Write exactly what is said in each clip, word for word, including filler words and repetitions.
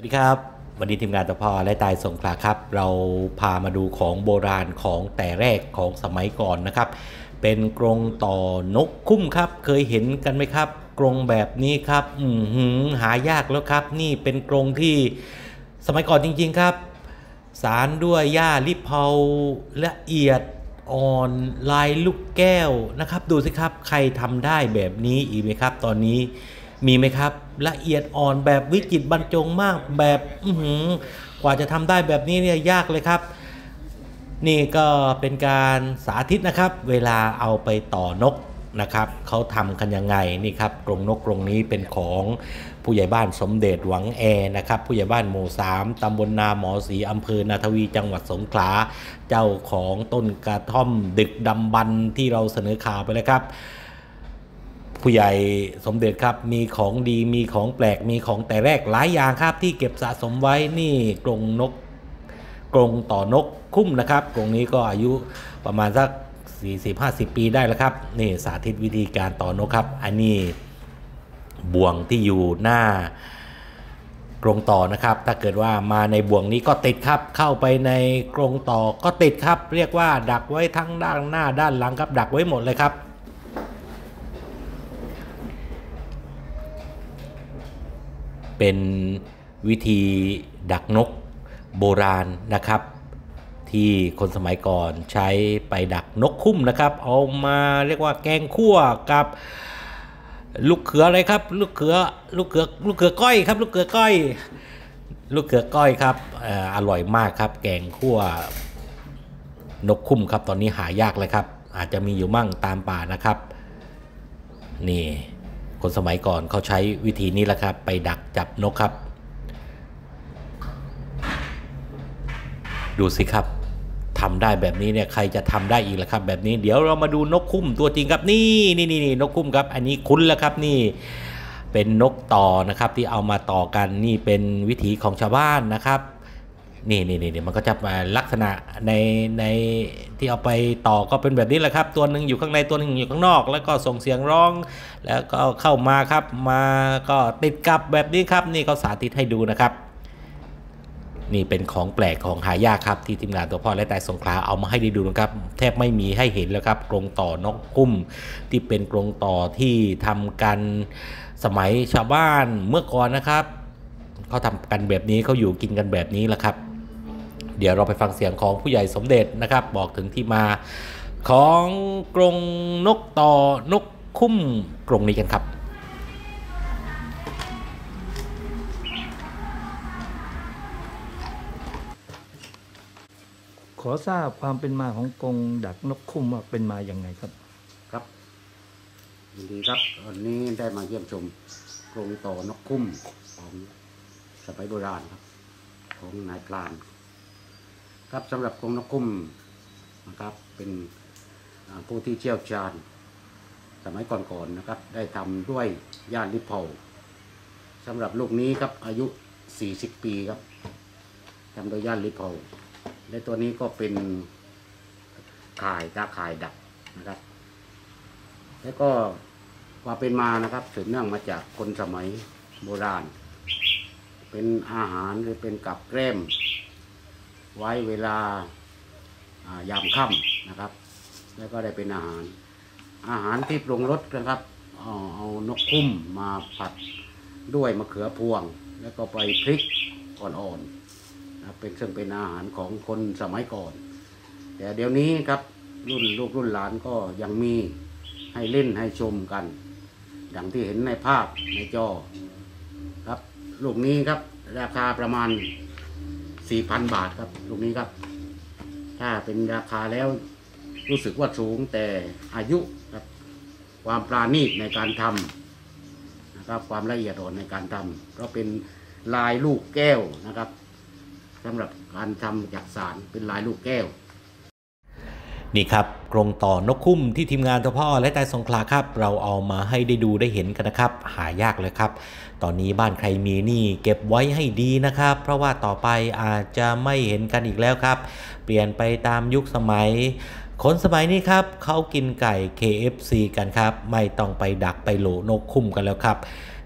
สวัสดีครับวันนี้ทีมงานตะพอและตายสงขลาครับเราพามาดูของโบราณของแต่แรกของสมัยก่อนนะครับเป็นกรงต่อนกคุ้มครับเคยเห็นกันไหมครับกรงแบบนี้ครับอืมหือหายากแล้วครับนี่เป็นกรงที่สมัยก่อนจริงๆครับสารด้วยหญ้าลิเผาละเอียดอ่อนลายลูกแก้วนะครับดูสิครับใครทำได้แบบนี้อีกไหมครับตอนนี้มีไหมครับละเอียดอ่อนแบบวิจิตรบรรจงมากแบบอื้อหือกว่าจะทำได้แบบนี้เนี่ยยากเลยครับนี่ก็เป็นการสาธิตนะครับเวลาเอาไปต่อนกนะครับเขาทำกันยังไงนี่ครับกรงนกกรงนี้เป็นของผู้ใหญ่บ้านสมเด็จหวังแอนะครับผู้ใหญ่บ้านหมู่สามตำบลนาหมอศรีอำเภอนาทวีจังหวัดสงขลาเจ้าของต้นกระท่อมดึกดำบรรพ์ที่เราเสนอข่าวไปเลยครับผู้ใหญ่สมเด็จครับมีของดีมีของแปลกมีของแต่แรกหลายอย่างครับที่เก็บสะสมไว้นี่กรงนกกรงต่อนกคุ้มนะครับกรงนี้ก็อายุประมาณสัก สี่สิบถึงห้าสิบ ปีได้แล้วครับนี่สาธิตวิธีการต่อนกครับอันนี้บ่วงที่อยู่หน้ากรงต่อนะครับถ้าเกิดว่ามาในบ่วงนี้ก็ติดครับเข้าไปในกรงต่อก็ติดครับเรียกว่าดักไว้ทั้งด้านหน้าด้านหลังครับดักไว้หมดเลยครับเป็นวิธีดักนกโบราณนะครับที่คนสมัยก่อนใช้ไปดักนกคุ้มนะครับเอามาเรียกว่าแกงคั่วกับลูกเขืออะไรครับลูกเขือลูกเขือลูกเขือก้อยครับลูกเขือก้อยลูกเขือก้อยครับอร่อยมากครับแกงคั่วนกคุ้มครับตอนนี้หายากเลยครับอาจจะมีอยู่มั่งตามป่านะครับนี่คนสมัยก่อนเขาใช้วิธีนี้แหละครับไปดักจับนกครับดูสิครับทำได้แบบนี้เนี่ยใครจะทำได้อีกล่ะครับแบบนี้เดี๋ยวเรามาดูนกคุ้มตัวจริงครับนี่นี่นี่นกคุ้มครับอันนี้คุ้นแล้วครับนี่เป็นนกต่อนะครับที่เอามาต่อกันนี่เป็นวิถีของชาวบ้านนะครับนี่นี่นี่มันก็จะมาลักษณะในในที่เอาไปต่อก็เป็นแบบนี้แหละครับตัวหนึ่งอยู่ข้างในตัวหนึ่งอยู่ข้างนอกแล้วก็ส่งเสียงร้องแล้วก็เข้ามาครับมาก็ติดกับแบบนี้ครับนี่เขาสาธิตให้ดูนะครับนี่เป็นของแปลกของหายากครับที่ทีมงานตัวพ่อและแต่สงขลาเอามาให้ได้ดูนะครับแทบไม่มีให้เห็นแล้วครับกรงต่อนกคุ้มที่เป็นกรงต่อที่ทำกันสมัยชาวบ้านเมื่อก่อนนะครับเขาทำกันแบบนี้เขาอยู่กินกันแบบนี้แหละครับเดี๋ยวเราไปฟังเสียงของผู้ใหญ่สมเด็จนะครับบอกถึงที่มาของกรงนกต่อนกคุ้มกรงนี้กันครับขอทราบความเป็นมาของกรงดักนกคุ้มว่าเป็นมาอย่างไงครับครับยินดีครับวันนี้ได้มาเยี่ยมชมกรงต่อนกคุ้มของสมัยโบราณครับของนายพรานครับสำหรับกรงนกคุ้มนะครับเป็นผู้ที่เชี่ยวชาญสมัยก่อนๆนะครับได้ทำด้วยย่านลิเผาสำหรับลูกนี้ครับอายุสี่สิบปีครับทำโดยย่านลิเผาและตัวนี้ก็เป็นข่ายตาข่ายดักนะครับแล้วก็ความเป็นมานะครับสืบเนื่องมาจากคนสมัยโบราณเป็นอาหารหรือเป็นกับแกล้มไว้เวลายามค่ำนะครับแล้วก็ได้เป็นอาหารอาหารที่ปรุงรสนะครับเอาเอานกคุ้มมาผัดด้วยมะเขือพวงแล้วก็ไปพริกอ่อนๆนะเป็นซึ่งเป็นอาหารของคนสมัยก่อนแต่เดี๋ยวนี้ครับรุ่นลูกรุ่นหลานก็ยังมีให้เล่นให้ชมกันอย่างที่เห็นในภาพในจอครับลูกนี้ครับราคาประมาณ สี่พัน บาทครับลูกนี้ครับถ้าเป็นราคาแล้วรู้สึกว่าสูงแต่อายุครับความปราณีตในการทำนะครับความละเอียดอ่อนในการทำเพราะเป็นลายลูกแก้วนะครับสำหรับการทำจากสารเป็นลายลูกแก้วนี่ครับกรงต่อนกคุ้มที่ทีมงานทพ่อและแต่สงขลาครับเราเอามาให้ได้ดูได้เห็นกันนะครับหายากเลยครับตอนนี้บ้านใครมีนี่เก็บไว้ให้ดีนะครับเพราะว่าต่อไปอาจจะไม่เห็นกันอีกแล้วครับเปลี่ยนไปตามยุคสมัยคนสมัยนี้ครับเขากินไก่ เค เอฟ ซี กันครับไม่ต้องไปดักไปโหลนกคุ้มกันแล้วครับ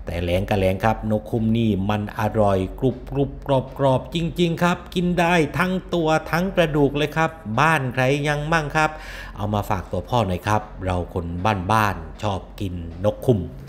แต่แหลงกับแหลงครับนกคุ้มนี่มันอร่อยกรุบกรุบกรอบกรอบจริงๆครับกินได้ทั้งตัวทั้งกระดูกเลยครับบ้านใครยังมั่งครับเอามาฝากตัวพ่อหน่อยครับเราคนบ้านๆชอบกินนกคุ้ม